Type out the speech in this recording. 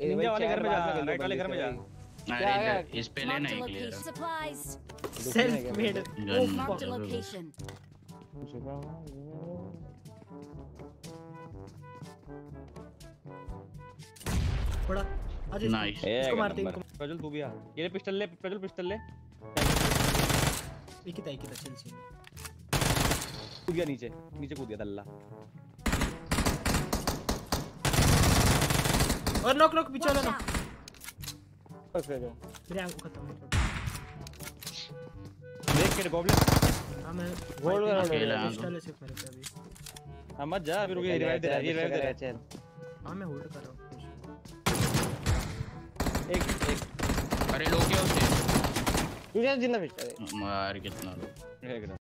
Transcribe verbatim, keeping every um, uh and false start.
Ninja वाले घर में जा, राइट वाले घर में जा। अरे इस पे लेना है क्लियर सेल्फ मेड लोकेशन। थोड़ा आज नाइस इसको मारते हैं। प्रज्वल तू भी आ, ये पिस्टल ले, प्रज्वल पिस्टल ले। एक ही था एक ही था चल चल कूद गया नीचे, नीचे कूद गया दल्ला। और नॉक नॉक पीछे वाला ना ओके जो मेरे आंख खत्म है। देख के गॉब्लिन हां मैं गोल्ड वाला पिस्टल से मेरे पे अभी। हां मत जा, अभी रुक ये रिवाइव दे रहा है, ये रिवाइव दे रहा है। चल हां मैं होल्ड कर रहा हूं। एक एक अरे लोग क्या उससे तुझे जिंदा पिस्टल मार कितना है।